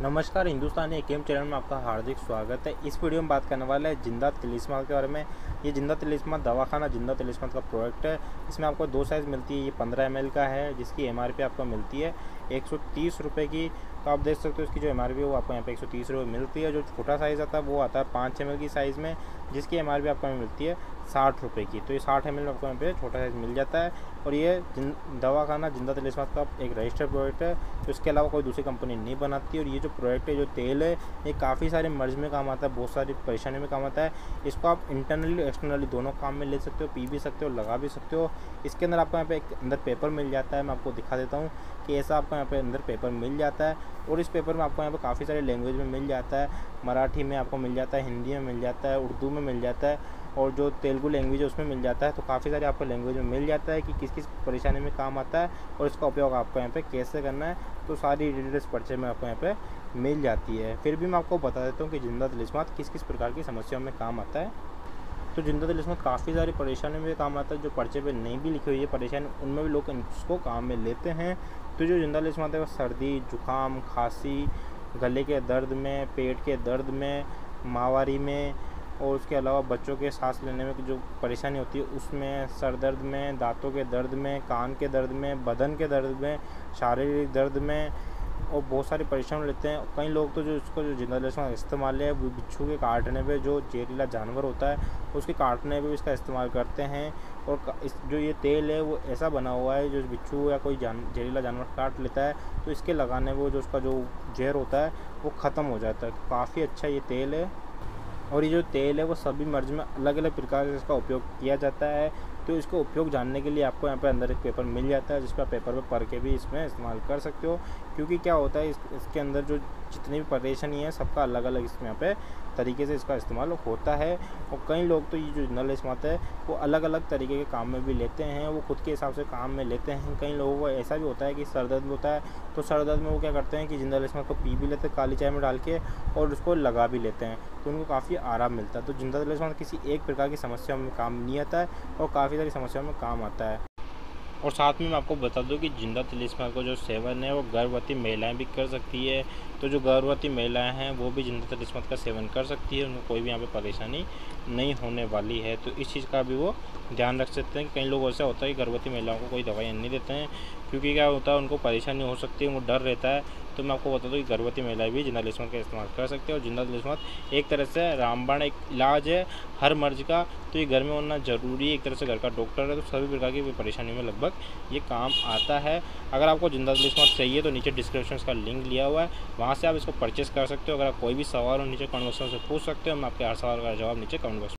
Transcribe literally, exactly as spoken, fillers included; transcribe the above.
नमस्कार, हिंदुस्तानी AKM channel में आपका हार्दिक स्वागत है। इस वीडियो में बात करने वाला है जिंदा तिलिस्मात के बारे में। ये जिंदा तिलिस्मात दवाखाना जिंदा तिलिस्मात का प्रोडक्ट है। इसमें आपको दो साइज़ मिलती है। ये पंद्रह एम एल का है जिसकी एमआरपी आपको मिलती है एक सौ तीस रुपये की। तो आप देख सकते हो इसकी जो एमआरपी है वो आपको यहाँ पे एक सौ तीस रुपये मिलती है। जो छोटा साइज़ आता है वो आता है पाँच एम एल की साइज़ में, जिसकी एमआरपी आपको मिलती है साठ रुपये की। तो ये साठ एम एल में आपको यहाँ पे छोटा साइज़ मिल जाता है। और ये दवाखाना जिंदा तिलिस्मात का एक रजिस्टर्ड प्रोडक्ट है, तो इसके अलावा कोई दूसरी कंपनी नहीं बनाती। और ये जो प्रोडक्ट है, जो तेल है, ये काफ़ी सारे मर्ज में काम आता है, बहुत सारी परेशानी में काम आता है। इसको आप इंटरनली एक्सटर्नली दोनों काम में ले सकते हो, पी भी सकते हो, लगा भी सकते हो। इसके अंदर आपको यहाँ पे एक अंदर पेपर मिल जाता है। मैं आपको दिखा देता हूँ कि ऐसा आपको यहाँ पे अंदर पेपर मिल जाता है। और इस पेपर में आपको यहाँ पे काफ़ी सारे लैंग्वेज में मिल जाता है। मराठी में आपको मिल जाता है, हिंदी में मिल जाता है, उर्दू में मिल जाता है, और जो तेलुगु लैंग्वेज है उसमें मिल जाता है। तो काफ़ी सारे आपको लैंग्वेज में मिल जाता है कि किस किस परेशानी में काम आता है और इसका उपयोग आपको यहाँ पे कैसे करना है। तो सारी डिटेल्स पर्चे में आपको यहाँ पे मिल जाती है। फिर भी मैं आपको बता देता हूँ कि जिंदा तिलिस्मात किस किस प्रकार की समस्याओं में काम आता है। तो जिंदा तिलिस्मात काफ़ी सारी परेशानियों में काम आता है। जो पर्चे पे नहीं भी लिखी हुई है परेशानी, उनमें भी लोग इसको काम में लेते हैं। तो जो जिंदा तिलिस्मात है वो सर्दी, जुकाम, खांसी, गले के दर्द में, पेट के दर्द में, माहवारी में, और उसके अलावा बच्चों के सांस लेने में जो परेशानी होती है उसमें, सर दर्द में, दांतों के दर्द में, कान के दर्द में, बदन के दर्द में, शारीरिक दर्द में, और बहुत सारी परेशानी लेते हैं। कई लोग तो जो इसको जो जिंदा तिलिस्मात इस्तेमाल है वो बिच्छू के काटने पे, जो जहरीला जानवर होता है उसके काटने पे भी इसका इस्तेमाल करते हैं। और इस जो ये तेल है वो ऐसा बना हुआ है, जो बिच्छू या कोई जान जहरीला जानवर काट लेता है तो इसके लगाने पे जो उसका जो जहर होता है वो ख़त्म हो जाता है। काफ़ी अच्छा ये तेल है। और ये जो तेल है वो सभी मर्ज में अलग अलग प्रकार से इसका उपयोग किया जाता है। तो इसका उपयोग जानने के लिए आपको यहाँ पे अंदर एक पेपर मिल जाता है, जिस पर पेपर पे पढ़ के भी इसमें इस्तेमाल कर सकते हो। क्योंकि क्या होता है, इस, इसके अंदर जो जितनी भी परेशानी है सबका अलग अलग इसमें यहाँ पे तरीके से इसका इस्तेमाल होता है। और कई लोग तो ये जो जिंदा तिलिस्मात है वो अलग अलग तरीके के काम में भी लेते हैं, वो खुद के हिसाब से काम में लेते हैं। कई लोगों को ऐसा भी होता है कि सर दर्द होता है, तो सर दर्द में वो क्या करते हैं कि जिंदा तिलिस्मात को पी भी लेते हैं काली चाय में डाल के, और उसको लगा भी लेते हैं, तो उनको काफ़ी आराम मिलता है। तो जिंदा तिलिस्मात किसी एक प्रकार की समस्या में काम नहीं आता है और काफ़ी सारी समस्याओं में काम आता है। और साथ में मैं आपको बता दूं कि जिंदा तिलिस्मात का जो सेवन है वो गर्भवती महिलाएं भी कर सकती है। तो जो गर्भवती महिलाएं हैं वो भी जिंदा तिलिस्मात का सेवन कर सकती है, उनको कोई भी यहाँ पे परेशानी नहीं होने वाली है। तो इस चीज़ का भी वो ध्यान रख सकते हैं कि कई लोग ऐसा होता है कि गर्भवती महिलाओं को कोई दवाई नहीं देते हैं, क्योंकि क्या होता है उनको परेशानी हो सकती है, उनको डर रहता है। तो मैं आपको बता दूं कि गर्भवती महिलाएं भी जिंदा तिलिस्मात का इस्तेमाल कर सकते हैं। और जिंदा तिलिस्मात एक तरह से रामबाण एक इलाज है हर मर्ज का। तो ये घर में होना ज़रूरी है, एक तरह से घर का डॉक्टर है। तो सभी प्रकार की परेशानी में लगभग ये काम आता है। अगर आपको जिंदा तिलिस्मात चाहिए तो नीचे डिस्क्रिप्शन का लिंक लिया हुआ है, वहाँ से आप इसको परचेस कर सकते हो। अगर आप कोई भी सवाल हो नीचे कमेंट बॉक्स में पूछ सकते हो, मैं आपके हर सवाल का जवाब नीचे कमेंट बॉक्स